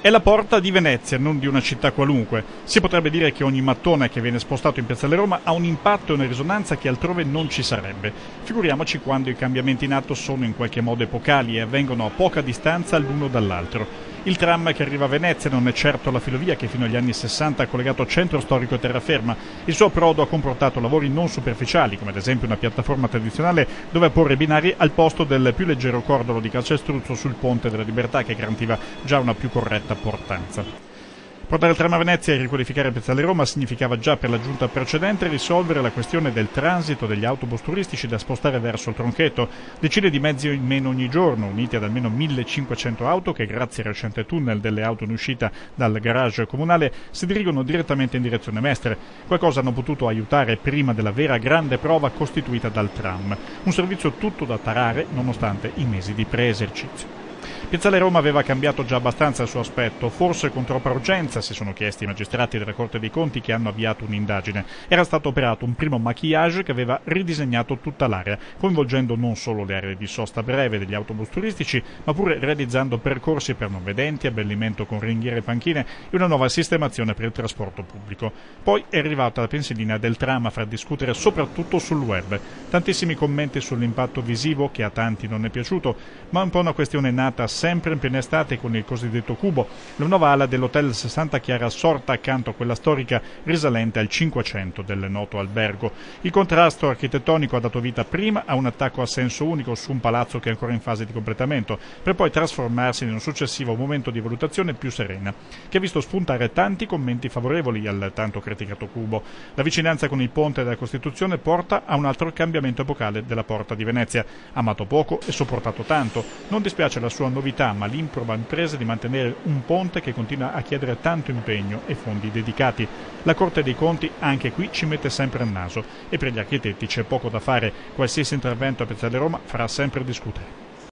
È la porta di Venezia, non di una città qualunque. Si potrebbe dire che ogni mattone che viene spostato in Piazzale Roma ha un impatto e una risonanza che altrove non ci sarebbe. Figuriamoci quando i cambiamenti in atto sono in qualche modo epocali e avvengono a poca distanza l'uno dall'altro. Il tram che arriva a Venezia non è certo la filovia che fino agli anni 60 ha collegato centro storico e terraferma. Il suo approdo ha comportato lavori non superficiali, come ad esempio una piattaforma tradizionale dove porre i binari al posto del più leggero cordolo di calcestruzzo sul Ponte della Libertà, che garantiva già una più corretta portanza. Portare il tram a Venezia e riqualificare Piazzale Roma significava già per la giunta precedente risolvere la questione del transito degli autobus turistici da spostare verso il Tronchetto. Decine di mezzi in meno ogni giorno, uniti ad almeno 1500 auto che, grazie al recente tunnel delle auto in uscita dal garage comunale, si dirigono direttamente in direzione Mestre. Qualcosa hanno potuto aiutare prima della vera grande prova costituita dal tram. Un servizio tutto da tarare nonostante i mesi di preesercizio. Piazzale Roma aveva cambiato già abbastanza il suo aspetto, forse con troppa urgenza, si sono chiesti i magistrati della Corte dei Conti che hanno avviato un'indagine. Era stato operato un primo maquillage che aveva ridisegnato tutta l'area, coinvolgendo non solo le aree di sosta breve degli autobus turistici, ma pure realizzando percorsi per non vedenti, abbellimento con ringhiere e panchine e una nuova sistemazione per il trasporto pubblico. Poi è arrivata la pensilina del tram a far discutere soprattutto sul web. Tantissimi commenti sull'impatto visivo che a tanti non è piaciuto, ma è un po' una questione nata sempre in piena estate con il cosiddetto cubo, la nuova ala dell'hotel 60 Chiara sorta accanto a quella storica risalente al 500 del noto albergo. Il contrasto architettonico ha dato vita prima a un attacco a senso unico su un palazzo che è ancora in fase di completamento, per poi trasformarsi in un successivo momento di valutazione più serena, che ha visto spuntare tanti commenti favorevoli al tanto criticato cubo. La vicinanza con il ponte della Costituzione porta a un altro cambiamento epocale della Porta di Venezia. Amato poco e sopportato tanto. Non dispiace la sua novità, ma l'improba impresa di mantenere un ponte che continua a chiedere tanto impegno e fondi dedicati. La Corte dei Conti anche qui ci mette sempre il naso e per gli architetti c'è poco da fare. Qualsiasi intervento a Piazzale Roma farà sempre discutere.